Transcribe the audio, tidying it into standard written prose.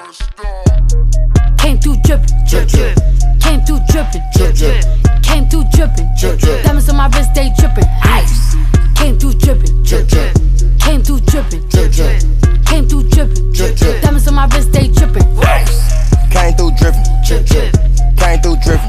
Came through drippin', drip drip. Came through drippin', drip drip. Came through drippin', drip drip. Diamonds on my wrist, they drippin'. Ice. Came through drippin', drip drip. Came through drippin', drip drip. Came through drippin', drip drip. Diamonds on my wrist, they drippin'. Ice. Came through drippin', drip drip. Came through drippin'.